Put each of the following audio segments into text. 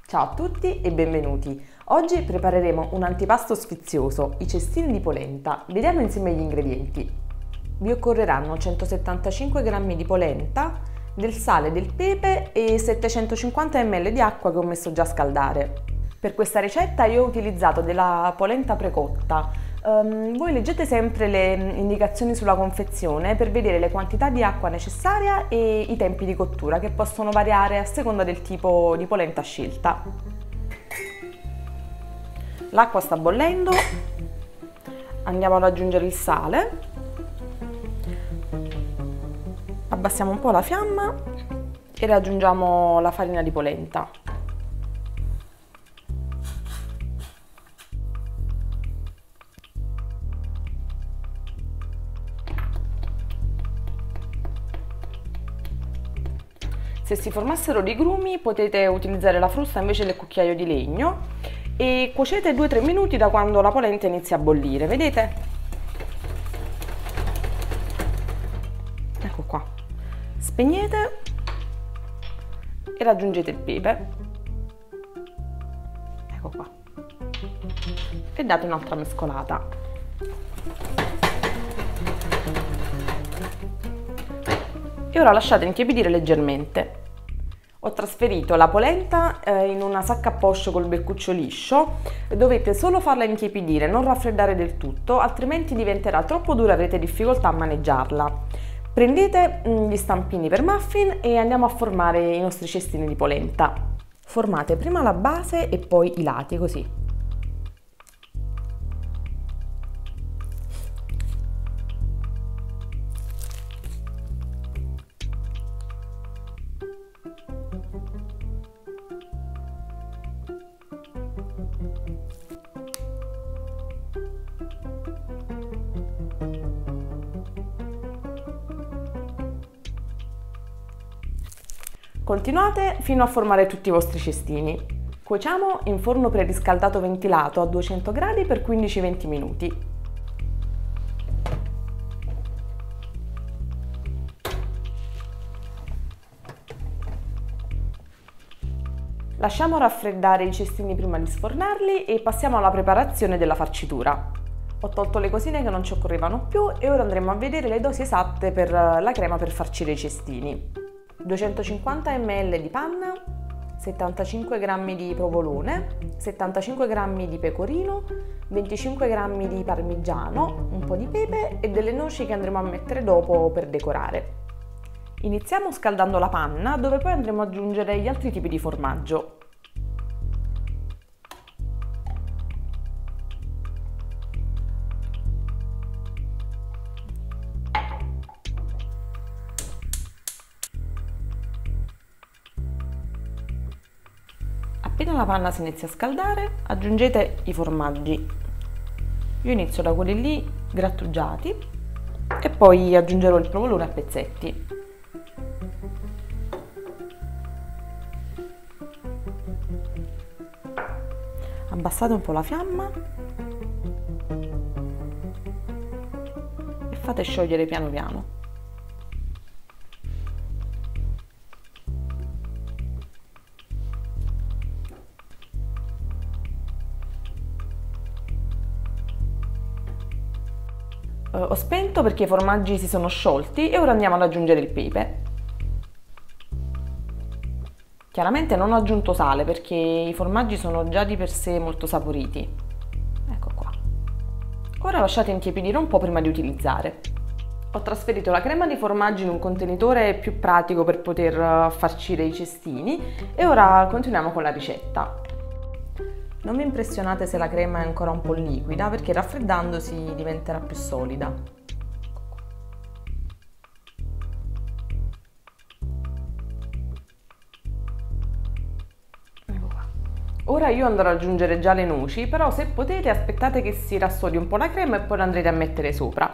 Ciao a tutti e benvenuti! Oggi prepareremo un antipasto sfizioso, i cestini di polenta. Vediamo insieme gli ingredienti. Vi occorreranno 175 g di polenta, del sale, del pepe e 750 ml di acqua che ho messo già a scaldare. Per questa ricetta io ho utilizzato della polenta precotta. Voi leggete sempre le indicazioni sulla confezione per vedere le quantità di acqua necessaria e i tempi di cottura che possono variare a seconda del tipo di polenta scelta. L'acqua sta bollendo, andiamo ad aggiungere il sale, abbassiamo un po' la fiamma e aggiungiamo la farina di polenta. Se si formassero dei grumi potete utilizzare la frusta invece del cucchiaio di legno e cuocete 2-3 minuti da quando la polenta inizia a bollire, vedete? Ecco qua. Spegnete e aggiungete il pepe. Ecco qua. E date un'altra mescolata. E ora lasciate intiepidire leggermente. Ho trasferito la polenta in una sacca a poche col beccuccio liscio. Dovete solo farla intiepidire, non raffreddare del tutto, altrimenti diventerà troppo dura e avrete difficoltà a maneggiarla. Prendete gli stampini per muffin e andiamo a formare i nostri cestini di polenta. Formate prima la base e poi i lati, così. Continuate fino a formare tutti i vostri cestini. Cuociamo in forno preriscaldato ventilato a 200 gradi per 15-20 minuti. Lasciamo raffreddare i cestini prima di sfornarli e passiamo alla preparazione della farcitura. Ho tolto le cosine che non ci occorrevano più e ora andremo a vedere le dosi esatte per la crema per farcire i cestini. 250 ml di panna, 75 g di provolone, 75 g di pecorino, 25 g di parmigiano, un po' di pepe e delle noci che andremo a mettere dopo per decorare. Iniziamo scaldando la panna, dove poi andremo ad aggiungere gli altri tipi di formaggio. Appena la panna si inizia a scaldare, aggiungete i formaggi. Io inizio da quelli lì grattugiati e poi aggiungerò il provolone a pezzetti. Abbassate un po' la fiamma e fate sciogliere piano piano. Ho spento perché i formaggi si sono sciolti e ora andiamo ad aggiungere il pepe. Chiaramente non ho aggiunto sale perché i formaggi sono già di per sé molto saporiti. Ecco qua. Ora lasciate intiepidire un po' prima di utilizzare. Ho trasferito la crema di formaggi in un contenitore più pratico per poter farcire i cestini e ora continuiamo con la ricetta. Non vi impressionate se la crema è ancora un po' liquida perché raffreddandosi diventerà più solida. Ecco qua. Ora io andrò ad aggiungere già le noci, però se potete aspettate che si rassodi un po' la crema e poi la andrete a mettere sopra.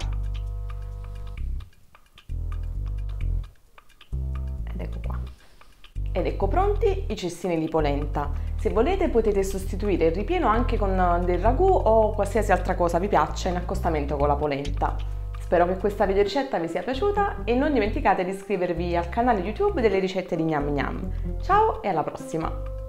Ed ecco qua. Ed ecco pronti i cestini di polenta. Se volete potete sostituire il ripieno anche con del ragù o qualsiasi altra cosa vi piaccia in accostamento con la polenta. Spero che questa videoricetta vi sia piaciuta e non dimenticate di iscrivervi al canale YouTube delle ricette di Gnam Gnam. Ciao e alla prossima!